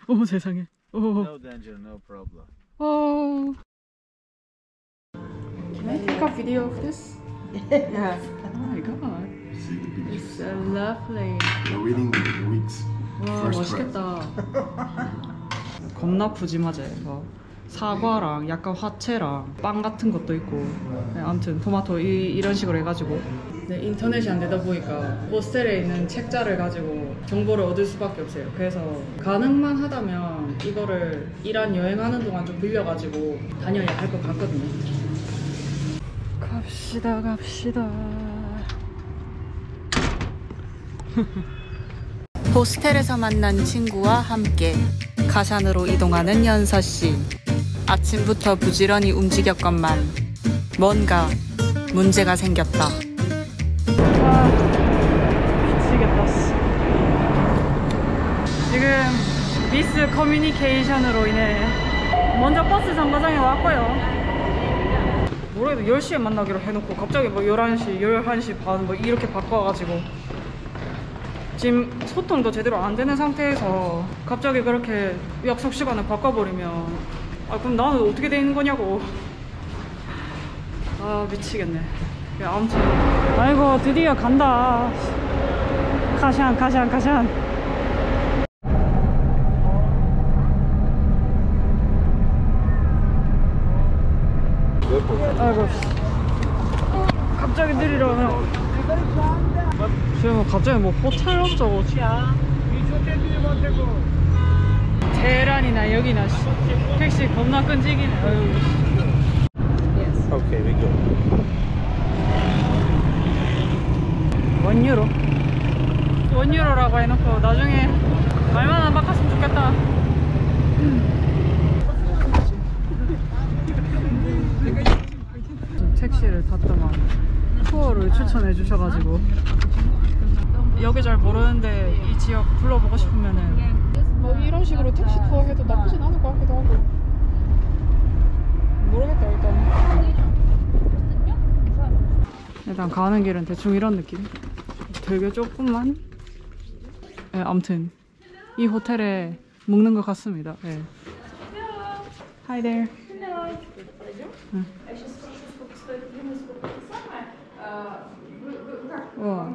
어머 세상에. No danger, no problem. Oh. Can I take a video of this? Yeah. Oh my god. See the pictures. It's so lovely. We're reading the weeks. 와 맛있겠다. 겁나 푸짐하지. 뭐 사과랑 약간 화채랑 빵 같은 것도 있고. 네, 아무튼 토마토 이런 식으로 해가지고. 네, 인터넷이 안 되다 보니까 호스텔에 있는 책자를 가지고 정보를 얻을 수밖에 없어요. 그래서 가능만 하다면 이거를 이란 여행하는 동안 좀 빌려가지고 다녀야 할 것 같거든요. 갑시다 갑시다. 호스텔에서 만난 친구와 함께 가샨으로 이동하는 연서씨. 아침부터 부지런히 움직였건만 뭔가 문제가 생겼다. 아, 미치겠다. 지금 미스 커뮤니케이션으로 인해 먼저 버스 정거장에 왔고요. 모레도 10시에 만나기로 해놓고 갑자기 뭐 11시, 11시 반 뭐 이렇게 바꿔가지고 지금 소통도 제대로 안 되는 상태에서 갑자기 그렇게 약속 시간을 바꿔버리면 아 그럼 나는 어떻게 되는 거냐고. 아 미치겠네. 아무튼 아이고 드디어 간다. 가샨 가샨 가샨. 아이고 갑자기 느리러 지금 갑자기 뭐 호텔 어쩌고 테헤란이나 여기나 택시 겁나 끈질기네. 아유. Okay, we go. 원유로라고 해놓고 나중에 말만 안 바꿨으면 좋겠다. 택시를 탔더만 투어를 추천해 주셔가지고 여기 잘 모르는데 이 지역 불러보고 싶으면은 뭐 이런 식으로 택시 투어 해도 나쁘진 않을 것 같기도 하고 모르겠다. 일단 가는 길은 대충 이런 느낌. 되게 조금만. 네, 아무튼 이 호텔에 묵는 것 같습니다. 네. Hi there. 응. 와.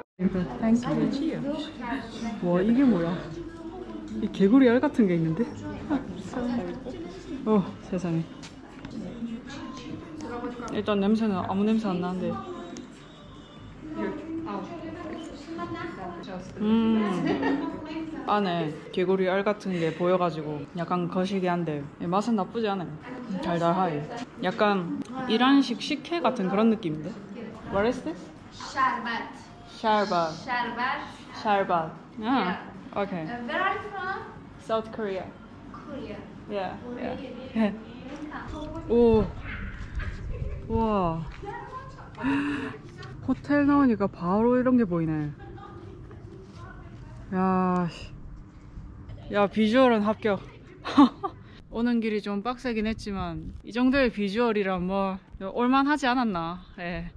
와 이게 뭐야? 이 개구리 알 같은 게 있는데? 세상에. 일단 냄새는 아무 냄새 안 나는데. 안에 개구리 알 같은 게 보여가지고 약간 거시기한데 맛은 나쁘지 않아요. 달달하게. 약간 이란식 식혜 같은 그런 느낌인데. What is this? Sharbat. Sharbat. Sharbat. Sharbat. Yeah. Okay. Where are you from? South Korea. Korea. Yeah. Yeah. 오. 와. 호텔 나오니까 바로 이런 게 보이네. 야, 야 비주얼은 합격. 오는 길이 좀 빡세긴 했지만 이 정도의 비주얼이란 뭐 올만하지 않았나. 예.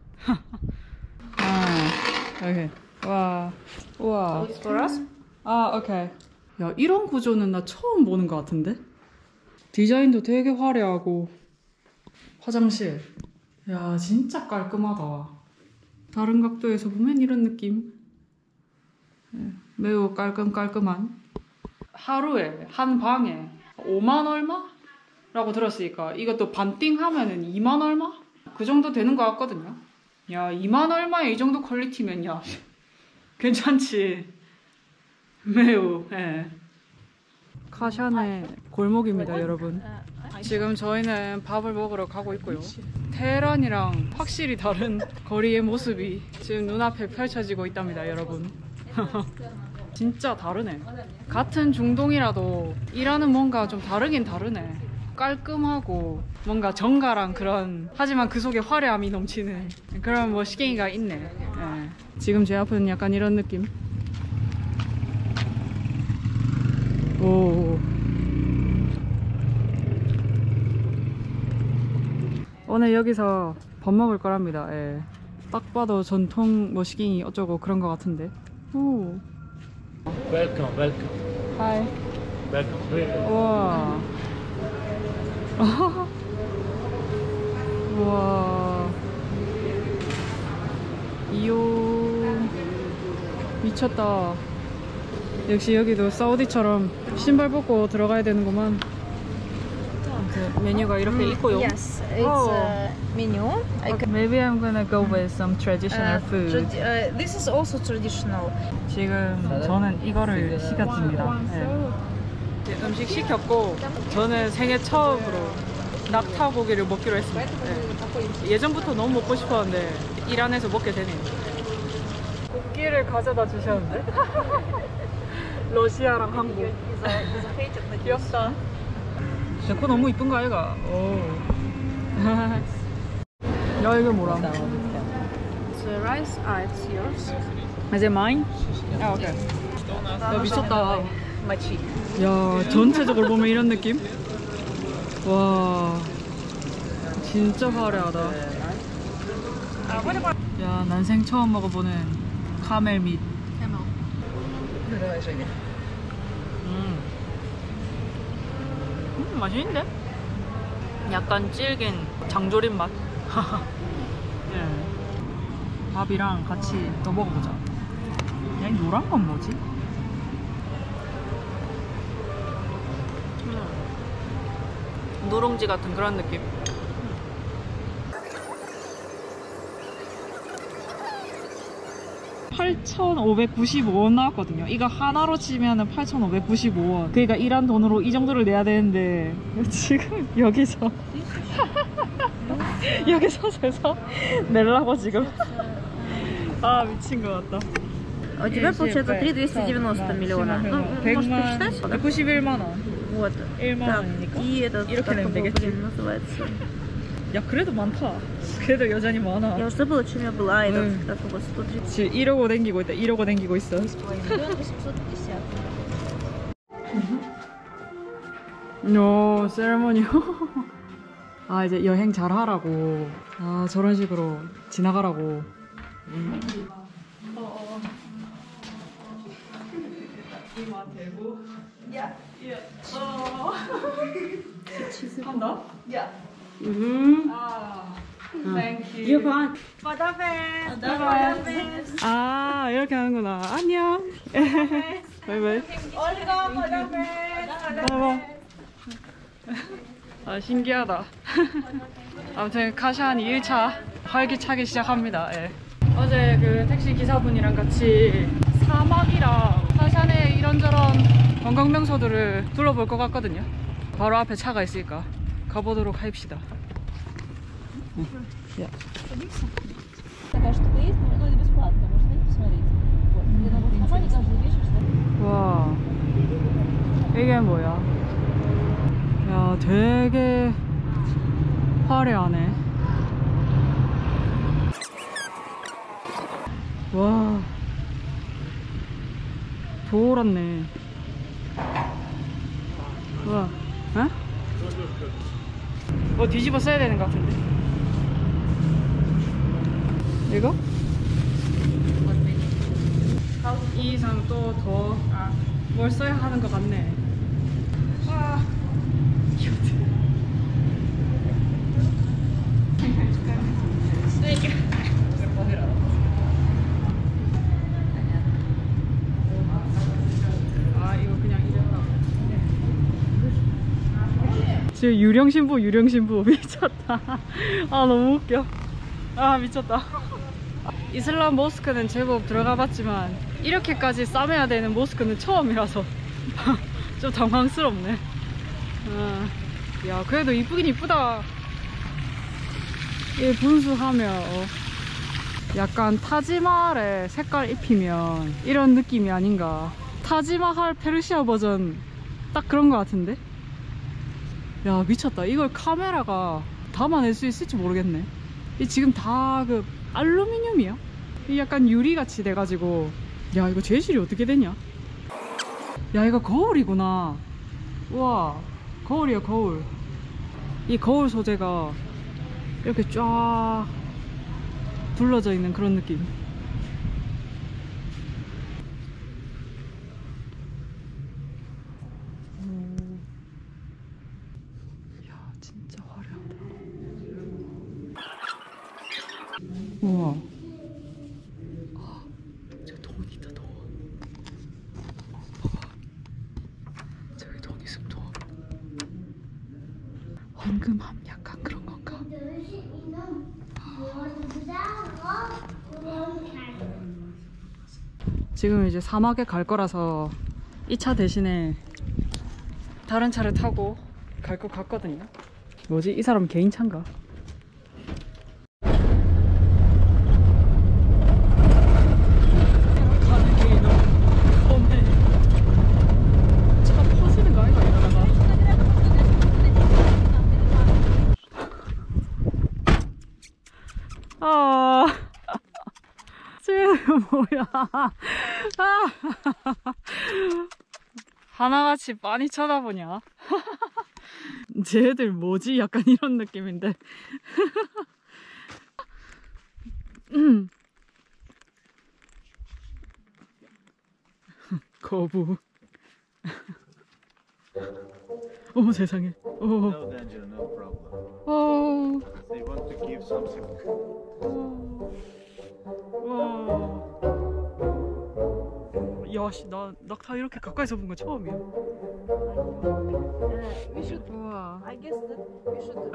오케이. 와, 우와. 오케이. 야 이런 구조는 나 처음 보는 것 같은데. 디자인도 되게 화려하고 화장실. 야 진짜 깔끔하다. 다른 각도에서 보면 이런 느낌. 예, 매우 깔끔한. 하루에 한 방에 5만 얼마? 라고 들었으니까 이것도 반띵 하면은 2만 얼마? 그 정도 되는 것 같거든요. 야 2만 얼마에 이 정도 퀄리티면 야 괜찮지. 매우. 예. 카샨의 골목입니다 여러분. 지금 저희는 밥을 먹으러 가고 있고요. 테헤란이랑 확실히 다른 거리의 모습이 지금 눈앞에 펼쳐지고 있답니다 여러분. 진짜 다르네. 같은 중동이라도 이란은 뭔가 좀 다르긴 다르네. 깔끔하고 뭔가 정갈한 그런, 하지만 그 속에 화려함이 넘치는 그런 뭐 시계가 있네. 예. 지금 제 앞은 약간 이런 느낌. 오. 오늘 여기서 밥 먹을 거랍니다. 예. 딱 봐도 전통 머시깅이 어쩌고 그런 거 같은데. 오. Welcome, welcome. Hi. 우와. 우와. 이요. 미쳤다. 역시 여기도 사우디처럼 신발 벗고 들어가야 되는구만. 아무튼 메뉴가 이렇게 있고요. Yes, it's Oh. a menu. I can, Maybe I'm gonna go with some traditional food. this is also traditional. 지금 저는 이거를 시켰습니다. 네. 이제 음식 시켰고 저는 생애 처음으로 낙타고기를 먹기로 했습니다. 네. 예전부터 너무 먹고 싶었는데 일 안에서 먹게 되네요. 국기를 가져다 주셨는데 러시아랑 한국. 귀엽다. 데코 너무 이쁜 거 아이가? 오. 야 이거 뭐라? It's rice. It's yours. Is it mine? 아 오케이. 야 미쳤다. My cheek. 야 전체적으로 보면 이런 느낌? 와 진짜 화려하다. 야 난생 처음 먹어보는 카멜 밋. 맛있는데? 약간 질긴 장조림 맛. 예. 밥이랑 같이 또 먹어보자. 야, 이 노란 건 뭐지? 누룽지 같은 그런 느낌. $8,595원 나왔거든요. 이거 하나로 치면은 8,595원. 그러니까 일한 돈으로 이 정도를 내야 되는데 지금 여기서 여기서 세서 내려고 지금. 아 미친 것 같다. А у тебя получается 3,290 миллиона. Ну, может, посчитать? 191만 원. Вот. 1만 Так, 원이니까. и этот, 이렇게 как 내면 его, 되겠지. блин, называется? 야 그래도 많다. 그래도 여전히 많아. Я уже забыла, чем я была. Этот, Ой. как его, 130. 지금 이러고 댕기고 있다. 이러고 댕기고 있어. 850. 오, 세레머니. 아, 이제 여행 잘 하라고. 아, 저런 식으로 지나가라고. 한다? Thank you. 아, 이렇게 하는구나. 안녕. 바이바이. 아, 신기하다. 아무튼 카샨 2일차 활기차게 시작합니다. 예. 어제 그 택시 기사분이랑 같이 사막이랑 카샨의 이런저런 관광 명소들을 둘러볼 것 같거든요. 바로 앞에 차가 있으니까 가보도록 합시다. Такая штука есть, но это бесплатно. Можно посмотреть. Вот. Где-то в кармане каждый вечер, что 와, 이게 뭐야? 야, 되게 화려하네. 와, 돌았네. 우와, 어? 뭐 뒤집어 써야 되는 것 같은데. 이거? 이 이상 또 더 뭘 써야 하는 것 같네. 아, 아, 이거 그냥 이랬다. 지금 유령신부 미쳤다. 아, 너무 웃겨. 아, 미쳤다. 이슬람 모스크는 제법 들어가 봤지만 이렇게까지 싸매야 되는 모스크는 처음이라서 좀 당황스럽네. 야, 그래도 이쁘긴 이쁘다. 이 분수하며 약간 타지마할의 색깔 입히면 이런 느낌이 아닌가. 타지마할 페르시아 버전 딱 그런 거 같은데? 야, 미쳤다. 이걸 카메라가 담아낼 수 있을지 모르겠네. 이 지금 다 그 알루미늄이야? 이 약간 유리같이 돼가지고. 야, 이거 재질이 어떻게 되냐? 야, 이거 거울이구나. 우와, 거울이야, 거울. 이 거울 소재가 이렇게 쫙 둘러져 있는 그런 느낌. 우와. 저기 돈 있다, 돈. 봐봐. 저기 돈 있으면 돈. 헌금함 약간 그런 건가? 지금 이제 사막에 갈 거라서 이 차 대신에 다른 차를 타고 갈 것 같거든요. 뭐지? 이 사람 개인 차인가? 가는 길이 너무 험해. 차 퍼지는 거 아닌가 이러다가. 아, 쟤 뭐야? 아, 하나같이 많이 쳐다보냐? 쟤들 뭐지? 약간 이런 느낌인데. 거부. 어머 세상에. No danger, no problem. 오. They want to give something. 와. 야씨, 나 낙타 이렇게 가까이서 본 거 처음이야. We should. 우와. I guess that we should.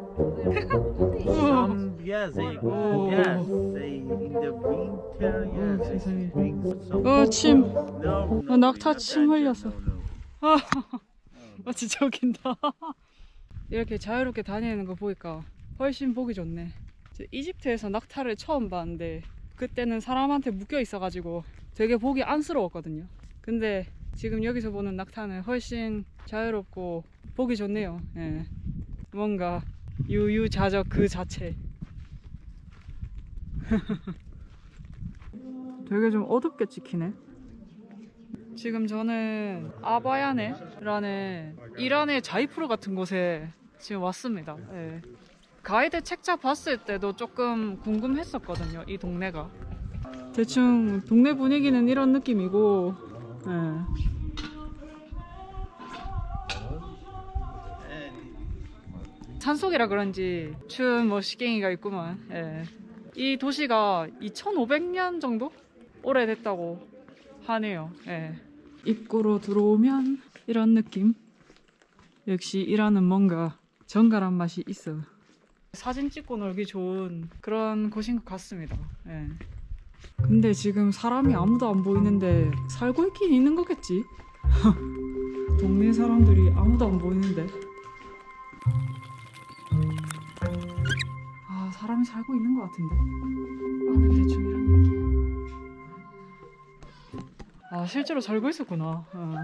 Yes, they Oh. yes, they in the winter, yes, they 세상에. bring some. 침. No, no, 낙타 no 침 danger, 흘렸어. no, no. 아 진짜 웃긴다. 이렇게 자유롭게 다니는 거 보니까 훨씬 보기 좋네. 이집트에서 낙타를 처음 봤는데 그때는 사람한테 묶여 있어가지고 되게 보기 안쓰러웠거든요. 근데 지금 여기서 보는 낙타는 훨씬 자유롭고 보기 좋네요. 예. 뭔가 유유자적 그 자체. 되게 좀 어둡게 찍히네. 지금 저는 아바야네라는 이란의 자이프르 같은 곳에 지금 왔습니다. 예. 가이드 책자 봤을 때도 조금 궁금했었거든요, 이 동네가. 대충 동네 분위기는 이런 느낌이고, 예. 산속이라 그런지 추운 뭐 시갱이가 있구만. 예. 이 도시가 2500년 정도 오래됐다고 하네요. 예. 입구로 들어오면 이런 느낌. 역시 이란은 뭔가 정갈한 맛이 있어. 사진 찍고 놀기 좋은 그런 곳인 것 같습니다. 예. 근데 지금 사람이 아무도 안 보이는데 살고 있긴 있는 거겠지? 동네 사람들이 아무도 안 보이는데. 아, 사람이 살고 있는 것 같은데. 나는 대충 이런 느낌. 아, 실제로 살고 있었구나.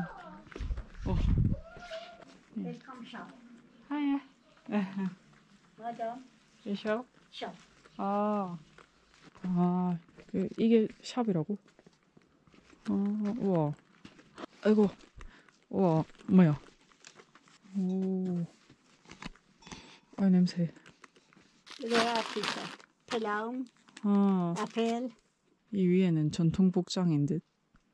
Welcome shop. 하이. Madam, 이 샵? shop. 아, 이게 샵이라고? 우와. 아이고, 우와, 뭐야? 오, 아 냄새. There pizza. Palau, 아, apple. 이 위에는 전통 복장인 듯.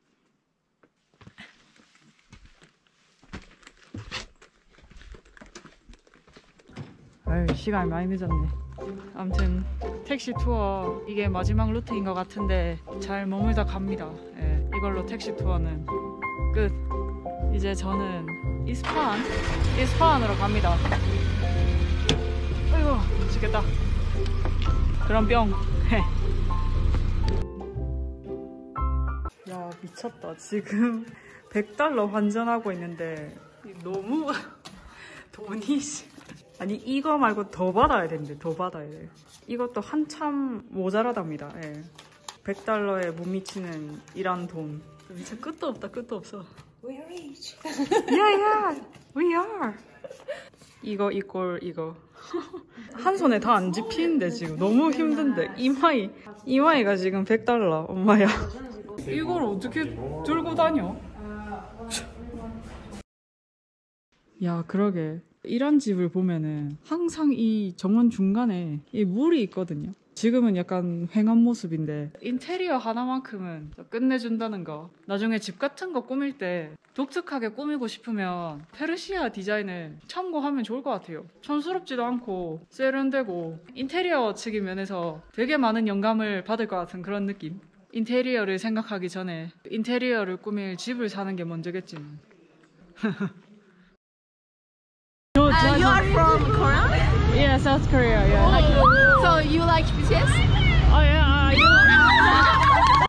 아유, 시간이 많이 늦었네. 아무튼 택시 투어 이게 마지막 루트인 것 같은데 잘 머물다 갑니다. 예, 이걸로 택시 투어는 끝. 이제 저는 이스파한으로 갑니다. 아이고 미치겠다. 그럼 뿅. 야 미쳤다. 지금 $100 환전하고 있는데 너무 돈이 아니 이거 말고 더 받아야 되는데 더 받아야 돼. 이것도 한참 모자라답니다. 예. $100에 못 미치는 이란 돈. 진짜 끝도 없다. 끝도 없어. We are rich. Yeah, we are. 이거 이거 한 손에 다 안 집히는데 지금 너무 힘든데 이마이가 지금 $100. 엄마야. 이걸 어떻게 들고 다녀? 야 그러게. 이란 집을 보면은 항상 이 정원 중간에 이 물이 있거든요. 지금은 약간 휑한 모습인데 인테리어 하나만큼은 끝내준다는 거. 나중에 집 같은 거 꾸밀 때 독특하게 꾸미고 싶으면 페르시아 디자인을 참고하면 좋을 것 같아요. 촌스럽지도 않고 세련되고 인테리어 측의 면에서 되게 많은 영감을 받을 것 같은 그런 느낌. 인테리어를 생각하기 전에 인테리어를 꾸밀 집을 사는 게 먼저겠지만. You are from Korea? Yeah, South Korea. Yeah. So you like BTS? Oh yeah, I do.